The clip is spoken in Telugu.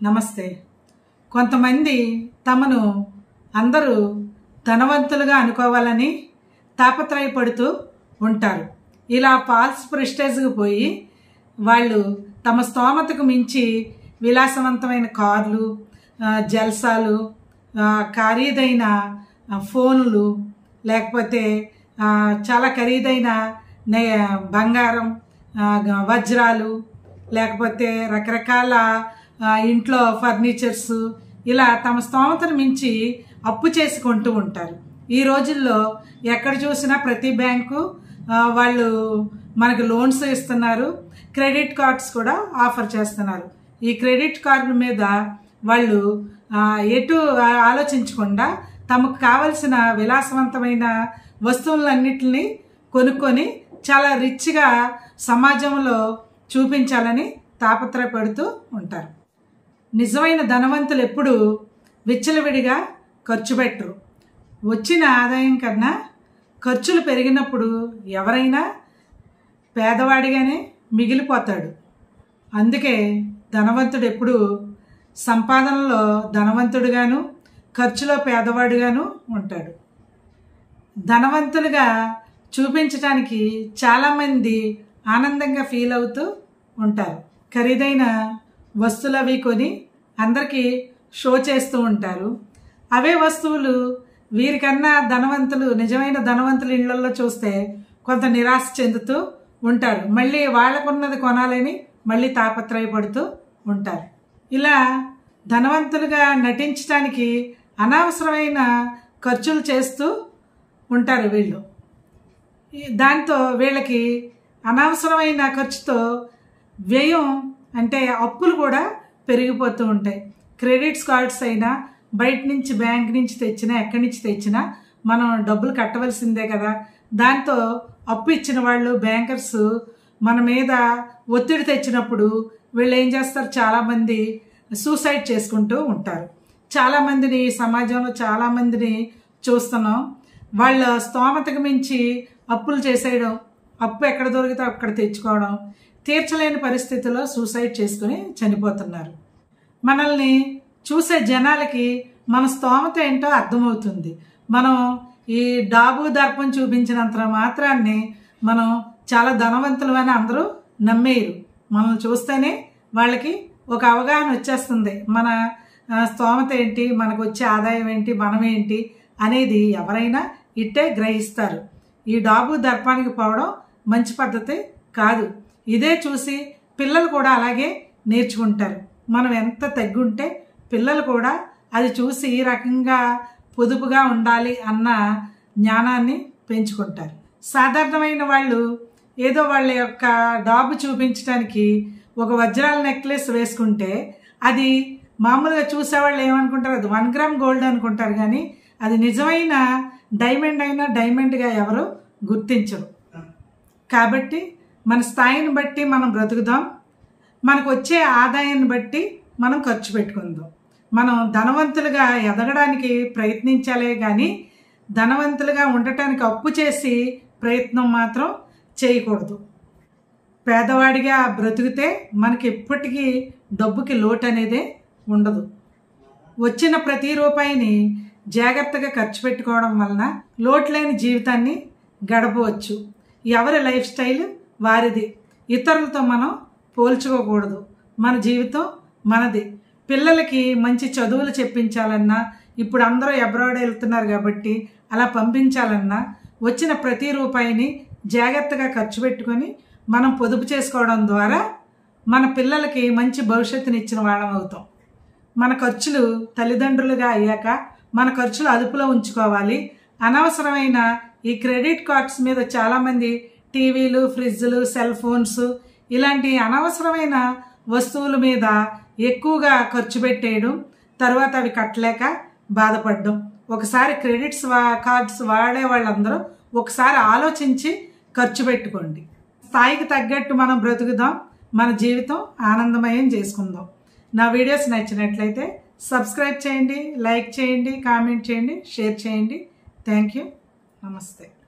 నమస్తే. కొంతమంది తమను అందరూ ధనవంతులుగా అనుకోవాలని తాపత్రయపడుతూ ఉంటారు. ఇలా ఫాల్స్ ప్రెస్టేజ్కి పోయి వాళ్ళు తమ స్తోమతకు మించి విలాసవంతమైన కార్లు, జల్సాలు, ఖరీదైన ఫోన్లు, లేకపోతే చాలా ఖరీదైన బంగారం, వజ్రాలు, లేకపోతే రకరకాల ఇంట్లో ఫర్నిచర్స్, ఇలా తమ స్తోమతను మించి అప్పు చేసుకుంటూ ఉంటారు. ఈ రోజుల్లో ఎక్కడ చూసినా ప్రతి బ్యాంకు వాళ్ళు మనకు లోన్స్ ఇస్తున్నారు, క్రెడిట్ కార్డ్స్ కూడా ఆఫర్ చేస్తున్నారు. ఈ క్రెడిట్ కార్డు మీద వాళ్ళు ఎటు ఆలోచించకుండా తమకు కావలసిన విలాసవంతమైన వస్తువులన్నిటిని కొనుక్కొని చాలా రిచ్గా సమాజంలో చూపించాలని తాపత్రయపడుతూ ఉంటారు. నిజమైన ధనవంతులు ఎప్పుడు విచ్చలవిడిగా ఖర్చు పెట్టరు. వచ్చిన ఆదాయం కన్నా ఖర్చులు పెరిగినప్పుడు ఎవరైనా పేదవాడిగానే మిగిలిపోతాడు. అందుకే ధనవంతుడు ఎప్పుడు సంపాదనలో ధనవంతుడుగాను, ఖర్చులో పేదవాడుగాను ఉంటాడు. ధనవంతులుగా చూపించడానికి చాలామంది ఆనందంగా ఫీల్ అవుతూ ఉంటారు. ఖరీదైన వస్తువులు అవి కొని అందరికీ షో చేస్తూ ఉంటారు. అవే వస్తువులు వీరికన్నా ధనవంతులు, నిజమైన ధనవంతుల ఇళ్లలో చూస్తే కొంత నిరాశ చెందుతూ ఉంటారు. మళ్ళీ వాళ్ళకున్నది కొనాలని మళ్ళీ తాపత్రయపడుతూ ఉంటారు. ఇలా ధనవంతులుగా నటించడానికి అనవసరమైన ఖర్చులు చేస్తూ ఉంటారు వీళ్ళు. దాంతో వీళ్ళకి అనవసరమైన ఖర్చుతో వ్యయం అంటే అప్పులు కూడా పెరిగిపోతూ ఉంటాయి. క్రెడిట్స్ కార్డ్స్ అయినా బయట నుంచి, బ్యాంక్ నుంచి తెచ్చినా, ఎక్కడి నుంచి తెచ్చినా మనం డబ్బులు కట్టవలసిందే కదా. దాంతో అప్పు ఇచ్చిన వాళ్ళు, బ్యాంకర్స్ మన మీద ఒత్తిడి తెచ్చినప్పుడు వీళ్ళు ఏం చేస్తారు, చాలామంది సూసైడ్ చేసుకుంటూ ఉంటారు. చాలామందిని సమాజంలో చాలామందిని చూస్తున్నాం. వాళ్ళ స్తోమతకు మించి అప్పులు చేసేయడం, అప్పు ఎక్కడ దొరికితే అక్కడ తెచ్చుకోవడం, తీర్చలేని పరిస్థితుల్లో సూసైడ్ చేసుకుని చనిపోతున్నారు. మనల్ని చూసే జనాలకి మన స్తోమత ఏంటో అర్థమవుతుంది. మనం ఈ డాబు దర్పం చూపించినంత మాత్రాన్ని మనం చాలా ధనవంతులు అని అందరూ నమ్మేయరు. మనల్ని చూస్తేనే వాళ్ళకి ఒక అవగాహన వచ్చేస్తుంది. మన స్తోమత ఏంటి, మనకు వచ్చే ఆదాయం ఏంటి, మనమేంటి అనేది ఎవరైనా ఇట్టే గ్రహిస్తారు. ఈ డాబు దర్పానికి పోవడం మంచి పద్ధతి కాదు. ఇదే చూసి పిల్లలు కూడా అలాగే నేర్చుకుంటారు. మనం ఎంత తగ్గుంటే పిల్లలు కూడా అది చూసి ఈ రకంగా పొదుపుగా ఉండాలి అన్న జ్ఞానాన్ని పెంచుకుంటారు. సాధారణమైన వాళ్ళు ఏదో వాళ్ళ యొక్క డాబు చూపించడానికి ఒక వజ్రాల నెక్లెస్ వేసుకుంటే అది మామూలుగా చూసేవాళ్ళు ఏమనుకుంటారు, అది 1 గ్రామ్ గోల్డ్ అనుకుంటారు. కానీ అది నిజమైన డైమండ్ అయినా డైమండ్గా ఎవరు గుర్తించరు. కాబట్టి మన స్థాయిని బట్టి మనం బ్రతుకుదాం, మనకు వచ్చే ఆదాయాన్ని బట్టి మనం ఖర్చు పెట్టుకుందాం. మనం ధనవంతులుగా ఎదగడానికి ప్రయత్నించాలే కానీ ధనవంతులుగా ఉండటానికి అప్పు చేసి ప్రయత్నం మాత్రం చేయకూడదు. పేదవాడిగా బ్రతికితే మనకి ఎప్పటికీ డబ్బుకి లోటు అనేదే ఉండదు. వచ్చిన ప్రతి రూపాయిని జాగ్రత్తగా ఖర్చు పెట్టుకోవడం వలన లోటు లేని జీవితాన్ని గడపవచ్చు. ఎవరి లైఫ్ స్టైల్ వారిది. ఇతరులతో మనం పోల్చుకోకూడదు. మన జీవితం మనది. పిల్లలకి మంచి చదువులు చెప్పించాలన్నా, ఇప్పుడు అందరూ అబ్రాడ్ వెళ్తున్నారు కాబట్టి అలా పంపించాలన్నా వచ్చిన ప్రతి రూపాయిని జాగ్రత్తగా ఖర్చు పెట్టుకొని మనం పొదుపు చేసుకోవడం ద్వారా మన పిల్లలకి మంచి భవిష్యత్తుని ఇచ్చిన వాళ్ళం అవుతాం. మన ఖర్చులు తల్లిదండ్రులుగా అయ్యాక మన ఖర్చులు అదుపులో ఉంచుకోవాలి. అనవసరమైన ఈ క్రెడిట్ కార్డ్స్ మీద చాలామంది టీవీలు, ఫ్రిడ్జ్లు, సెల్ ఫోన్స్ ఇలాంటి అనవసరమైన వస్తువుల మీద ఎక్కువగా ఖర్చు పెట్టేయడం, తర్వాత అవి కట్టలేక బాధపడడం. ఒకసారి క్రెడిట్స్ కార్డ్స్ వాడే వాళ్ళందరూ ఒకసారి ఆలోచించి ఖర్చు పెట్టుకోండి. స్థాయికి తగ్గట్టు మనం బ్రతుకుదాం, మన జీవితం ఆనందమయం చేసుకుందాం. నా వీడియోస్ నచ్చినట్లయితే సబ్స్క్రైబ్ చేయండి, లైక్ చేయండి, కామెంట్ చేయండి, షేర్ చేయండి. Thank you. నమస్తే.